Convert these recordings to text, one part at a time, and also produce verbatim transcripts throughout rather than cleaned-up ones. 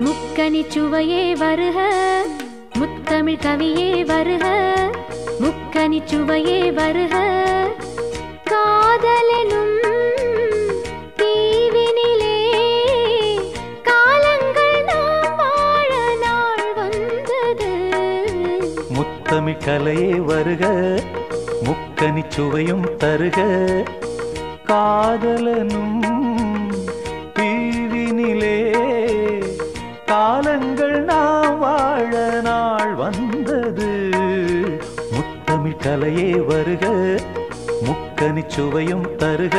முக்கனி சுவையே வருக, முத்தமிழ் கவியே வருக, முக்கனி சுவையே வருக. காதலெனும் தீவினிலே காலங்கள் நாம் வாழ நாள் வந்தது. முத்தமிழ் கலையே வருக, முக்கனி சுவையும் தருக. காதலனும் தீவினிலே காலங்கள் நாம் வாழ நாள் வந்தது. முத்தமிழ் கலையே வருக, முக்கனி சுவையும் தருக.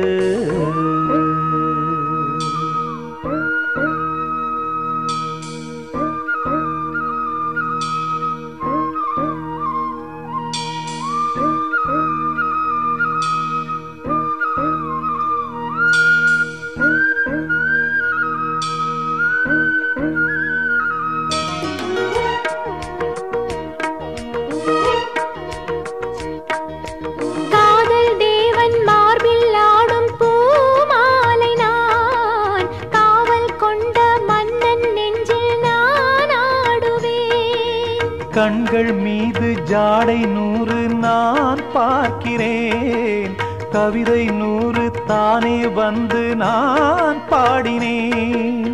கண்கள் மீது ஜாடை நூறு நான் பார்க்கிறேன், கவிதை நூறு தானே வந்து நான் பாடினேன்.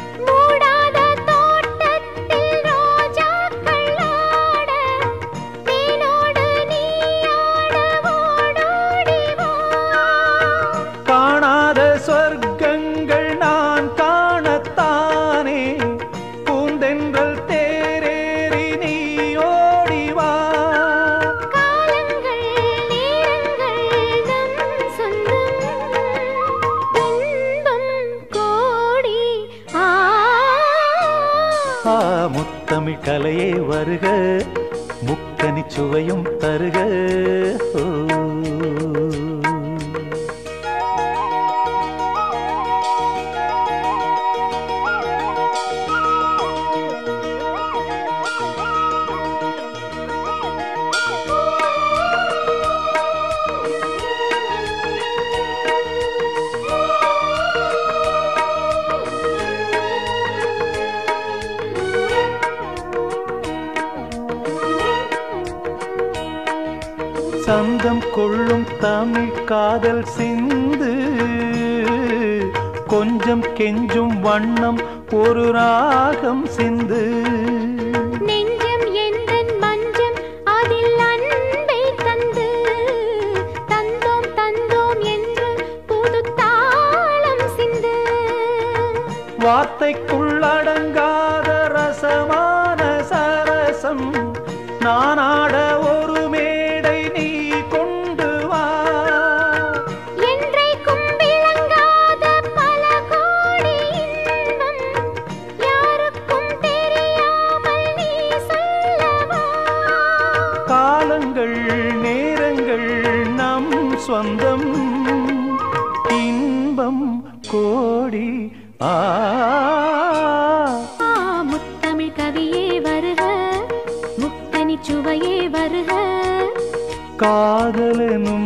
காணாத சொர்க்கங்கள் நான் காணத்தானே பூந்தென்றல் தேரேறி நீ ஓடிவா. காலங்கள் நேரங்கள் நம் சொந்தம், இன்பம் கோடி. ஆ முத்தமிழ் கலையே வருக, முக்கனி சுவையும் தருக. ஓ சந்தம் கொள்ளும் தமிழ் காதல் சிந்து, கொஞ்சம் கெஞ்சும் வண்ணம் ஒரு ராகம் சிந்து. நெஞ்சம் எந்தன் மஞ்சம் அதில் அன்பை தந்து, தந்தோம் தந்தோம் என்று புது தாளம் சிந்து. வார்த்தைக்குள்ளடங்காத ரசமான சரசம் நான் ஆட ஒரு மேடை நீ கொண்டு வா. என்றைக்கும் விளங்காத பல கோடி இன்பம் யாருக்கும் தெரியாமல் நீ சொல்லவா. காலங்கள் நேரங்கள் நம் சொந்தம், இன்பம் கோடி. ஆ முத்தமிழ் கவியே வருக, முக்கனி சுவையே வருக. காதலனும்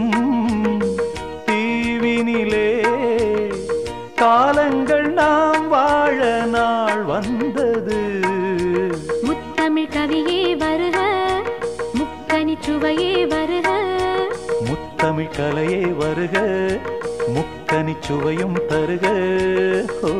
தீவினிலே காலங்கள் நாம் வாழ நாள் வந்தது. முத்தமிழ் கவியே வருக, முக்கனி சுவையே வருக. முத்தமிழ் கலையே வருக, முக்கனி சுவையும் தருக. ஓ